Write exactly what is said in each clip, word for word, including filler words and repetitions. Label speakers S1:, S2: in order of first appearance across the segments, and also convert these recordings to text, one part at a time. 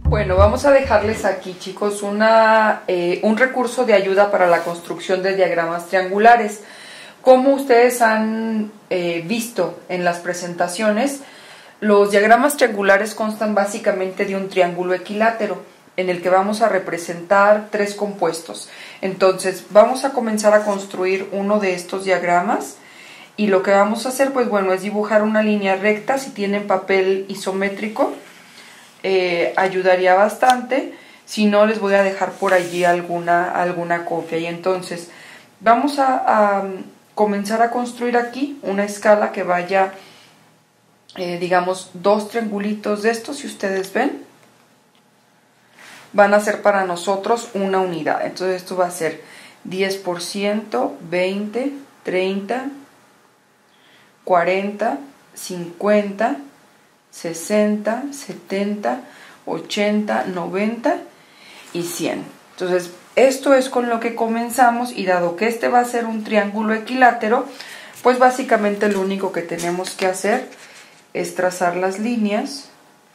S1: Bueno, vamos a dejarles aquí, chicos, una, eh, un recurso de ayuda para la construcción de diagramas triangulares. Como ustedes han eh, visto en las presentaciones, los diagramas triangulares constan básicamente de un triángulo equilátero en el que vamos a representar tres compuestos. Entonces, vamos a comenzar a construir uno de estos diagramas y lo que vamos a hacer, pues bueno, es dibujar una línea recta. Si tienen papel isométrico, Eh, ayudaría bastante. Si no, les voy a dejar por allí alguna, alguna copia. Y entonces vamos a, a comenzar a construir aquí una escala que vaya, eh, digamos, dos triangulitos de estos. Si ustedes ven, van a ser para nosotros una unidad. Entonces esto va a ser diez por ciento, veinte, treinta, cuarenta, cincuenta, sesenta, setenta, ochenta, noventa y cien. Entonces, esto es con lo que comenzamos, y dado que este va a ser un triángulo equilátero, pues básicamente lo único que tenemos que hacer es trazar las líneas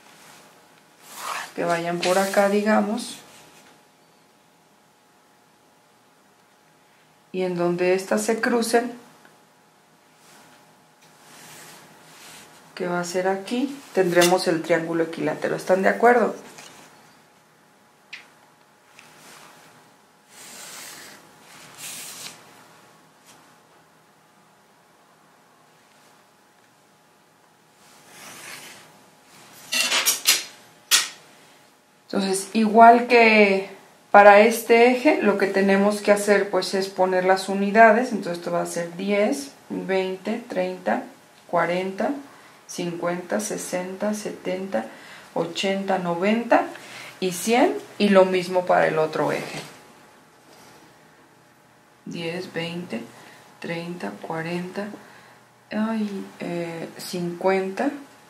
S1: que vayan por acá, digamos, y en donde estas se crucen, que va a ser aquí, tendremos el triángulo equilátero. ¿Están de acuerdo? Entonces, igual que para este eje, lo que tenemos que hacer pues es poner las unidades. Entonces esto va a ser diez, veinte, treinta, cuarenta, cincuenta, sesenta, setenta, ochenta, noventa y cien, y lo mismo para el otro eje. diez, veinte, treinta, cuarenta, ay, eh, cincuenta,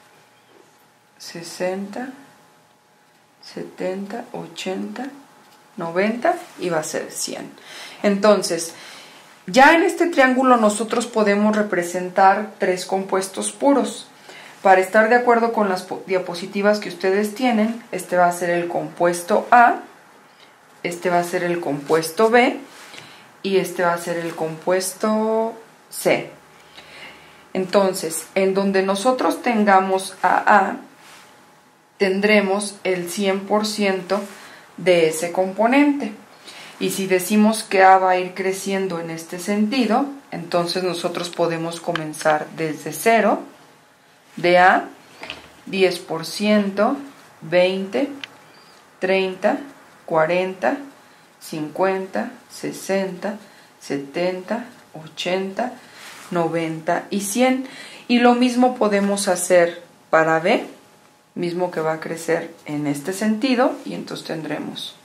S1: sesenta, setenta, ochenta, noventa y va a ser cien. Entonces, ya en este triángulo nosotros podemos representar tres compuestos puros. Para estar de acuerdo con las diapositivas que ustedes tienen, este va a ser el compuesto A, este va a ser el compuesto B y este va a ser el compuesto C. Entonces, en donde nosotros tengamos a A, tendremos el cien por ciento de ese componente. Y si decimos que A va a ir creciendo en este sentido, entonces nosotros podemos comenzar desde cero, de A, diez por ciento, veinte, treinta, cuarenta, cincuenta, sesenta, setenta, ochenta, noventa y cien. Y lo mismo podemos hacer para B, mismo que va a crecer en este sentido, y entonces tendremos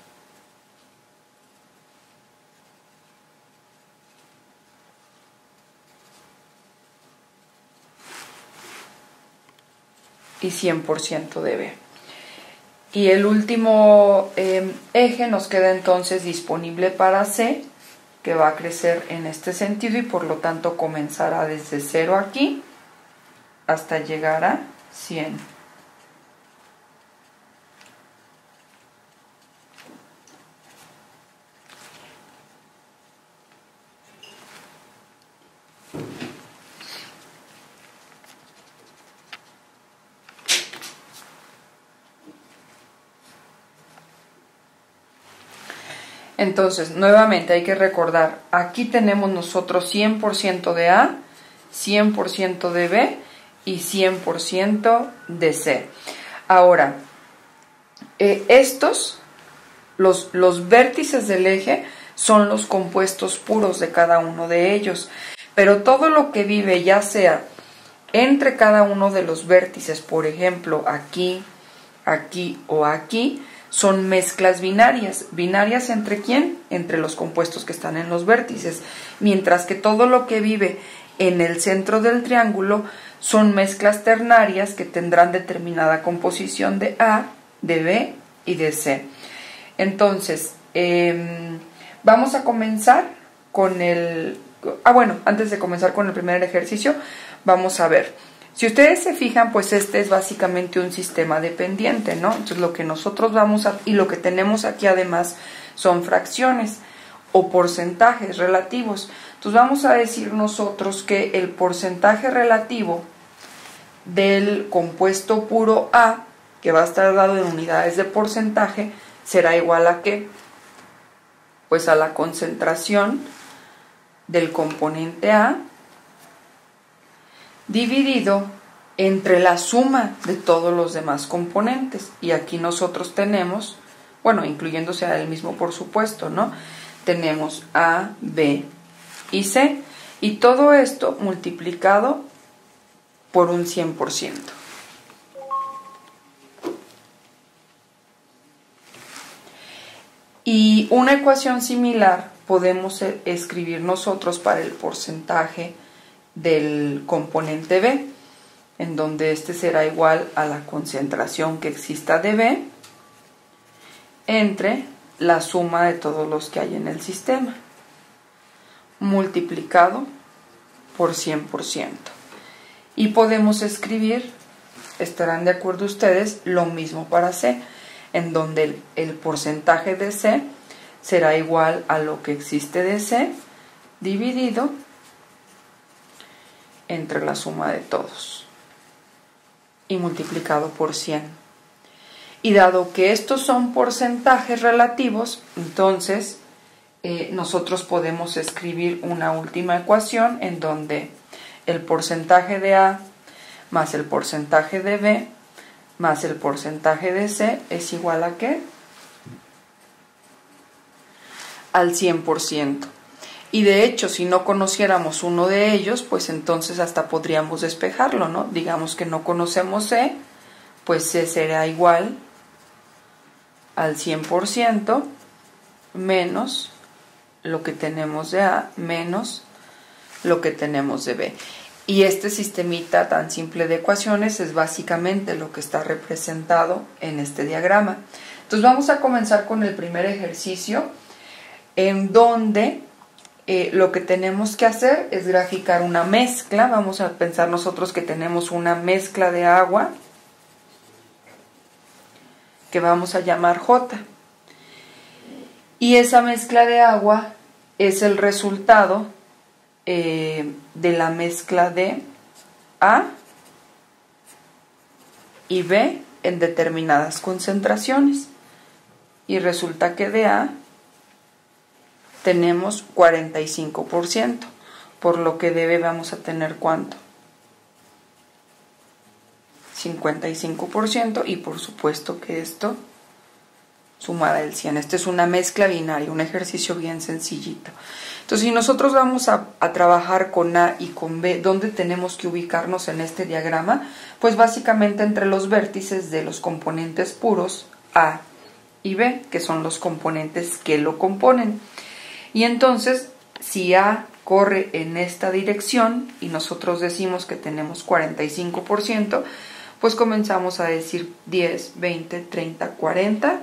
S1: y cien por ciento de B. Y el último eh, eje nos queda entonces disponible para C, que va a crecer en este sentido y por lo tanto comenzará desde cero aquí hasta llegar a cien. Entonces, nuevamente hay que recordar, aquí tenemos nosotros cien por ciento de A, cien por ciento de B y cien por ciento de C. Ahora, eh, estos, los, los vértices del eje, son los compuestos puros de cada uno de ellos. Pero todo lo que vive, ya sea entre cada uno de los vértices, por ejemplo, aquí, aquí o aquí, son mezclas binarias. ¿Binarias entre quién? Entre los compuestos que están en los vértices. Mientras que todo lo que vive en el centro del triángulo son mezclas ternarias que tendrán determinada composición de A, de B y de C. Entonces, eh, vamos a comenzar con el... Ah, bueno, antes de comenzar con el primer ejercicio, vamos a ver. Si ustedes se fijan, pues este es básicamente un sistema dependiente, ¿no? Entonces lo que nosotros vamos a, y lo que tenemos aquí además son fracciones o porcentajes relativos. Entonces vamos a decir nosotros que el porcentaje relativo del compuesto puro A, que va a estar dado en unidades de porcentaje, será igual a ¿qué? Pues a la concentración del componente A dividido entre la suma de todos los demás componentes. Y aquí nosotros tenemos, bueno, incluyéndose a él mismo por supuesto, ¿no? Tenemos A, B y C. Y todo esto multiplicado por un cien por ciento. Y una ecuación similar podemos escribir nosotros para el porcentaje del componente B, en donde este será igual a la concentración que exista de B entre la suma de todos los que hay en el sistema, multiplicado por cien por ciento. Y podemos escribir, estarán de acuerdo ustedes, lo mismo para C, en donde el, el porcentaje de C será igual a lo que existe de C dividido entre la suma de todos y multiplicado por cien. Y dado que estos son porcentajes relativos, entonces eh, nosotros podemos escribir una última ecuación en donde el porcentaje de A más el porcentaje de B más el porcentaje de C es igual a ¿qué? Al cien por ciento. Y de hecho, si no conociéramos uno de ellos, pues entonces hasta podríamos despejarlo, ¿no? Digamos que no conocemos C, pues C será igual al cien por ciento menos lo que tenemos de A menos lo que tenemos de B. Y este sistemita tan simple de ecuaciones es básicamente lo que está representado en este diagrama. Entonces vamos a comenzar con el primer ejercicio, en donde eh, lo que tenemos que hacer es graficar una mezcla. Vamos a pensar nosotros que tenemos una mezcla de agua que vamos a llamar J. Y esa mezcla de agua es el resultado eh, de la mezcla de A y B en determinadas concentraciones. Y resulta que de A tenemos cuarenta y cinco por ciento, por lo que de B vamos a tener ¿cuánto? cincuenta y cinco por ciento, y por supuesto que esto sumada el cien. Esta es una mezcla binaria, un ejercicio bien sencillito. Entonces, si nosotros vamos a, a trabajar con A y con B, ¿dónde tenemos que ubicarnos en este diagrama? Pues básicamente entre los vértices de los componentes puros A y B, que son los componentes que lo componen. Y entonces, si A corre en esta dirección y nosotros decimos que tenemos cuarenta y cinco por ciento, pues comenzamos a decir diez, veinte, treinta, cuarenta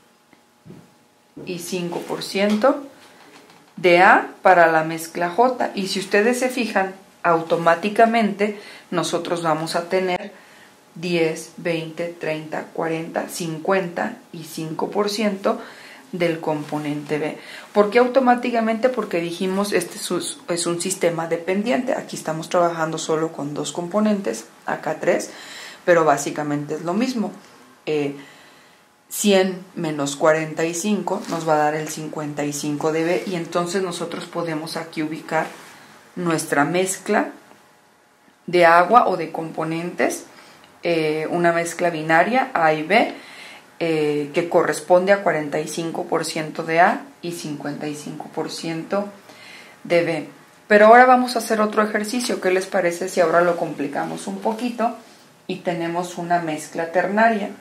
S1: y cinco por ciento de A para la mezcla J. Y si ustedes se fijan, automáticamente nosotros vamos a tener diez, veinte, treinta, cuarenta, cincuenta y cinco por ciento del componente B. ¿Por qué automáticamente? Porque dijimos este es un sistema dependiente. Aquí estamos trabajando solo con dos componentes, acá tres, pero básicamente es lo mismo. Eh, cien menos cuarenta y cinco nos va a dar el cincuenta y cinco de B, y entonces nosotros podemos aquí ubicar nuestra mezcla de agua o de componentes, eh, una mezcla binaria A y B, eh, que corresponde a cuarenta y cinco por ciento de A y cincuenta y cinco por ciento de B. Pero ahora vamos a hacer otro ejercicio. ¿Qué les parece si ahora lo complicamos un poquito y tenemos una mezcla ternaria?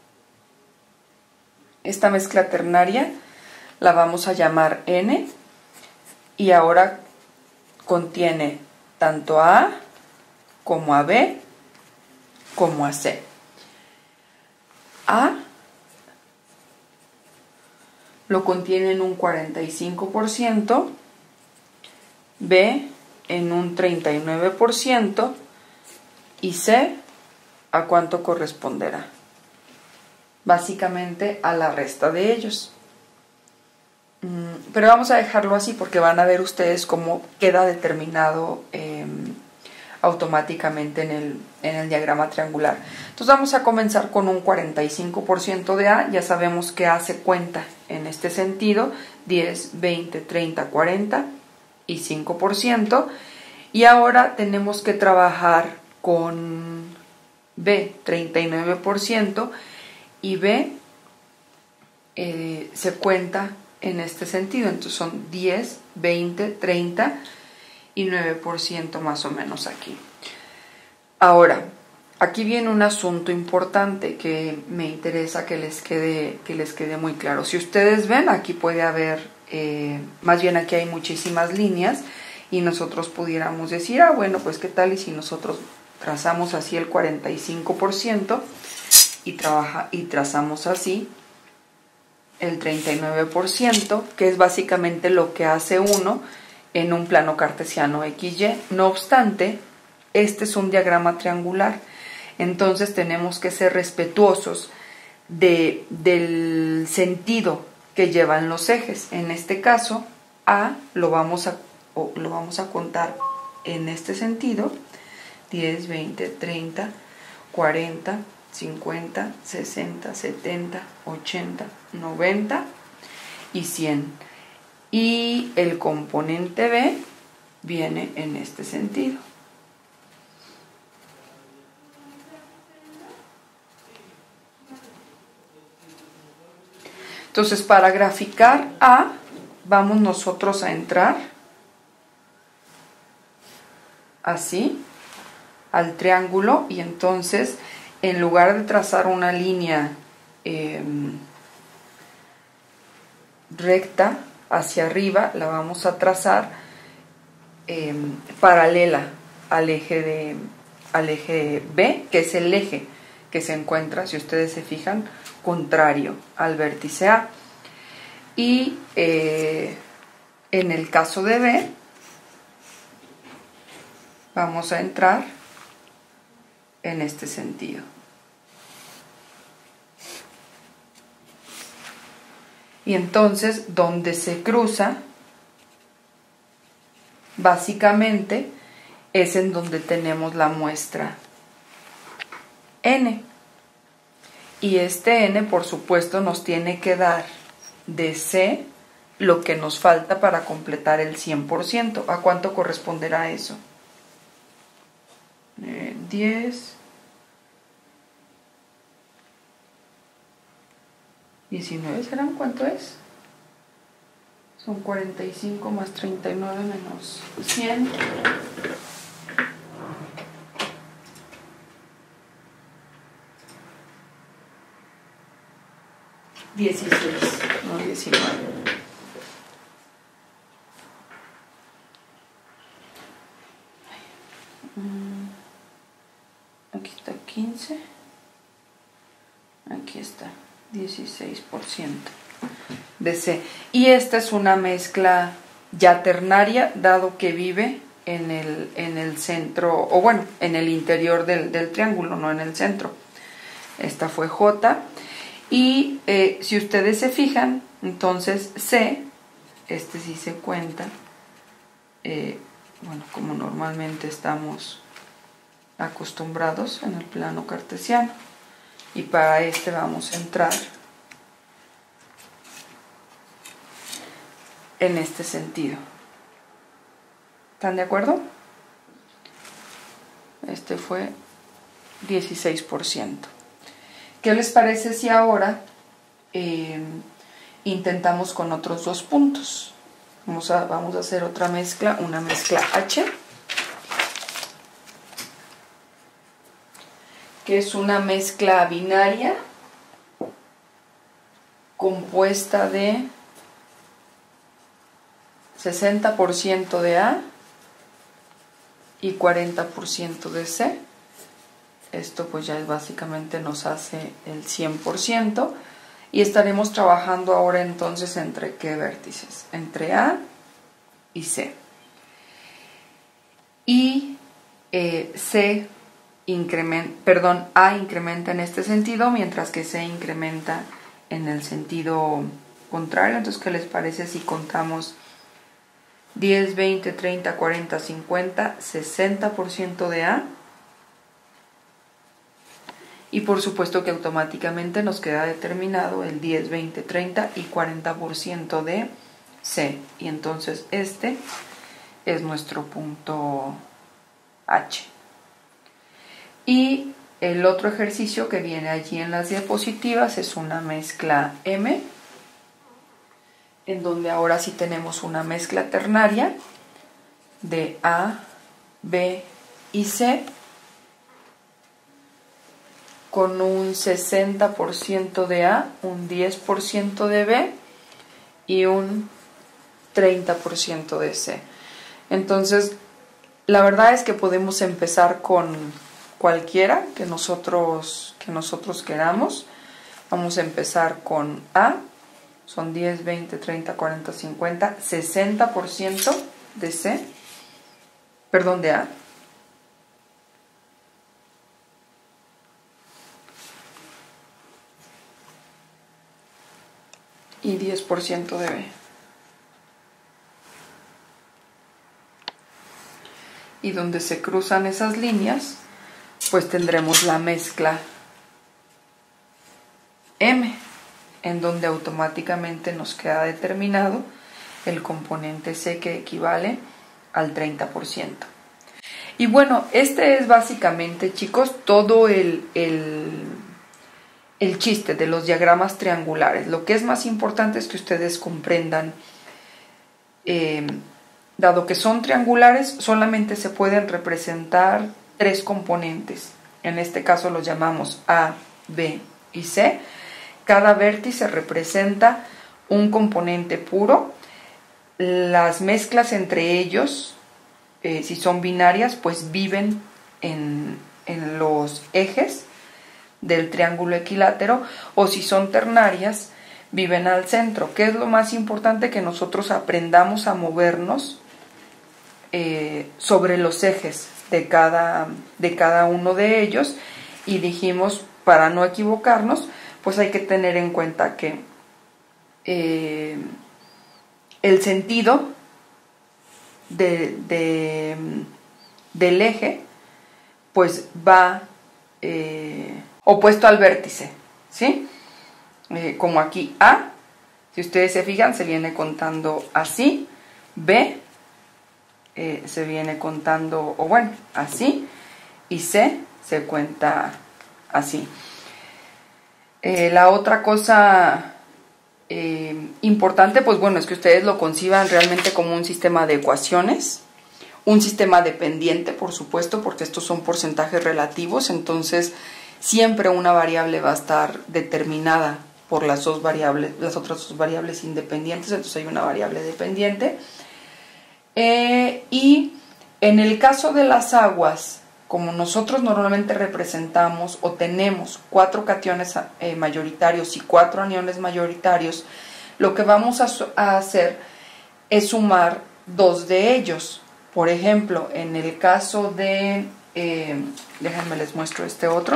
S1: Esta mezcla ternaria la vamos a llamar N, y ahora contiene tanto a A como a B como a C. A lo contiene en un cuarenta y cinco por ciento, B en un treinta y nueve por ciento y C, ¿a cuánto corresponderá? Básicamente a la resta de ellos. Pero vamos a dejarlo así porque van a ver ustedes cómo queda determinado eh, automáticamente en el, en el diagrama triangular. Entonces vamos a comenzar con un cuarenta y cinco por ciento de A. Ya sabemos que A se cuenta en este sentido, diez, veinte, treinta, cuarenta y cinco por ciento. Y ahora tenemos que trabajar con B, treinta y nueve por ciento, y B eh, se cuenta en este sentido, entonces son diez, veinte, treinta y nueve por ciento más o menos aquí. Ahora, aquí viene un asunto importante que me interesa que les quede, que les quede muy claro. Si ustedes ven, aquí puede haber, eh, más bien aquí hay muchísimas líneas y nosotros pudiéramos decir, ah, bueno, pues qué tal y si nosotros trazamos así el cuarenta y cinco por ciento y, trabaja, y trazamos así el treinta y nueve por ciento, que es básicamente lo que hace uno en un plano cartesiano equis ye. No obstante, este es un diagrama triangular, entonces tenemos que ser respetuosos de, del sentido que llevan los ejes. En este caso, A lo vamos a, o lo vamos a contar en este sentido, diez, veinte, treinta, cuarenta, cincuenta, sesenta, setenta, ochenta, noventa y cien. Y el componente B viene en este sentido. Entonces, para graficar A, vamos nosotros a entrar así al triángulo, y entonces en lugar de trazar una línea eh, recta hacia arriba, la vamos a trazar eh, paralela al eje, de, al eje B, que es el eje que se encuentra, si ustedes se fijan, contrario al vértice A. Y eh, en el caso de B, vamos a entrar en este sentido. Y entonces, donde se cruza, básicamente, es en donde tenemos la muestra N. Y este N, por supuesto, nos tiene que dar de C lo que nos falta para completar el cien por ciento. ¿A cuánto corresponderá eso? Eh, diez, diecinueve, ¿serán cuánto es? Son cuarenta y cinco más treinta y nueve menos cien. dieciséis, no diecinueve. Aquí está quince. Aquí está dieciséis por ciento de C. Y esta es una mezcla ya ternaria, dado que vive en el, en el centro, o bueno, en el interior del, del triángulo, no en el centro. Esta fue J. Y eh, si ustedes se fijan, entonces C, este sí se cuenta, eh, bueno, como normalmente estamos acostumbrados en el plano cartesiano. Y para este vamos a entrar en este sentido. ¿Están de acuerdo? Este fue dieciséis por ciento. ¿Qué les parece si ahora eh, intentamos con otros dos puntos? Vamos a, vamos a hacer otra mezcla, una mezcla H, que es una mezcla binaria compuesta de sesenta por ciento de A y cuarenta por ciento de C. Esto pues ya básicamente nos hace el cien por ciento. Y estaremos trabajando ahora entonces entre qué vértices, entre A y C. Y eh, C incrementa, perdón, A incrementa en este sentido, mientras que C incrementa en el sentido contrario. Entonces, ¿qué les parece si contamos diez, veinte, treinta, cuarenta, cincuenta, sesenta por ciento de A? Y por supuesto que automáticamente nos queda determinado el diez, veinte, treinta y cuarenta por ciento de C. Y entonces este es nuestro punto H. Y el otro ejercicio que viene allí en las diapositivas es una mezcla M, en donde ahora sí tenemos una mezcla ternaria de A, B y C, con un sesenta por ciento de A, un diez por ciento de B y un treinta por ciento de C. Entonces, la verdad es que podemos empezar con cualquiera que nosotros, que nosotros queramos. Vamos a empezar con A, son diez, veinte, treinta, cuarenta, cincuenta, sesenta por ciento de C, perdón, de A. Y diez por ciento de B. Y donde se cruzan esas líneas, pues tendremos la mezcla M, en donde automáticamente nos queda determinado el componente C, que equivale al treinta por ciento. Y bueno, este es básicamente, chicos, todo el, el, el chiste de los diagramas triangulares. Lo que es más importante es que ustedes comprendan, eh, dado que son triangulares, solamente se pueden representar tres componentes. En este caso los llamamos A, B y C. Cada vértice representa un componente puro. Las mezclas entre ellos, eh, si son binarias, pues viven en, en los ejes del triángulo equilátero, o si son ternarias, viven al centro. ¿Qué es lo más importante? Que nosotros aprendamos a movernos eh, sobre los ejes de cada, de cada uno de ellos, y dijimos, para no equivocarnos, pues hay que tener en cuenta que eh, el sentido de, de, del eje pues va eh, opuesto al vértice, ¿sí? Eh, como aquí A, si ustedes se fijan, se viene contando así. B eh, se viene contando, o bueno, así. Y C se cuenta así. Eh, la otra cosa eh, importante, pues bueno, es que ustedes lo conciban realmente como un sistema de ecuaciones, un sistema dependiente, por supuesto, porque estos son porcentajes relativos. Entonces siempre una variable va a estar determinada por las dos variables, las otras dos variables independientes. Entonces hay una variable dependiente. Eh, y en el caso de las aguas, como nosotros normalmente representamos o tenemos cuatro cationes eh, mayoritarios y cuatro aniones mayoritarios, lo que vamos a, a hacer es sumar dos de ellos. Por ejemplo, en el caso de, eh, déjenme les muestro este otro.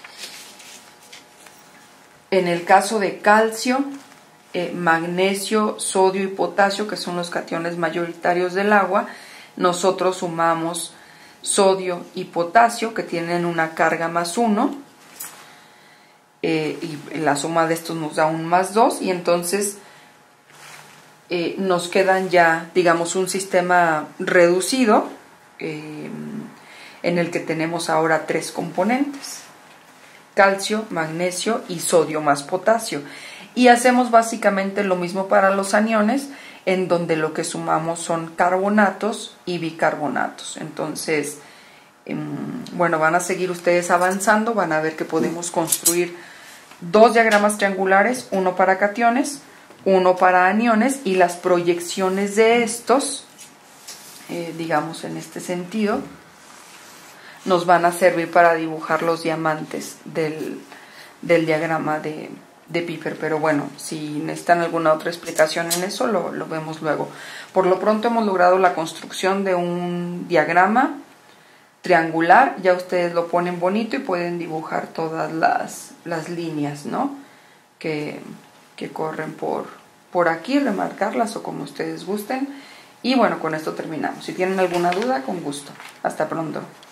S1: En el caso de calcio, eh, magnesio, sodio y potasio, que son los cationes mayoritarios del agua, nosotros sumamos sodio y potasio, que tienen una carga más uno, eh, y la suma de estos nos da un más dos, y entonces eh, nos quedan ya, digamos, un sistema reducido, eh, en el que tenemos ahora tres componentes: calcio, magnesio y sodio más potasio. Y hacemos básicamente lo mismo para los aniones, en donde lo que sumamos son carbonatos y bicarbonatos. Entonces, eh, bueno, van a seguir ustedes avanzando, van a ver que podemos construir dos diagramas triangulares, uno para cationes, uno para aniones, y las proyecciones de estos, eh, digamos en este sentido, nos van a servir para dibujar los diamantes del, del diagrama de, de Piper. Pero bueno, si necesitan alguna otra explicación en eso, lo, lo vemos luego. Por lo pronto hemos logrado la construcción de un diagrama triangular, ya ustedes lo ponen bonito y pueden dibujar todas las, las líneas, ¿no? Que, que corren por, por aquí, remarcarlas o como ustedes gusten. Y bueno, con esto terminamos. Si tienen alguna duda, con gusto. Hasta pronto.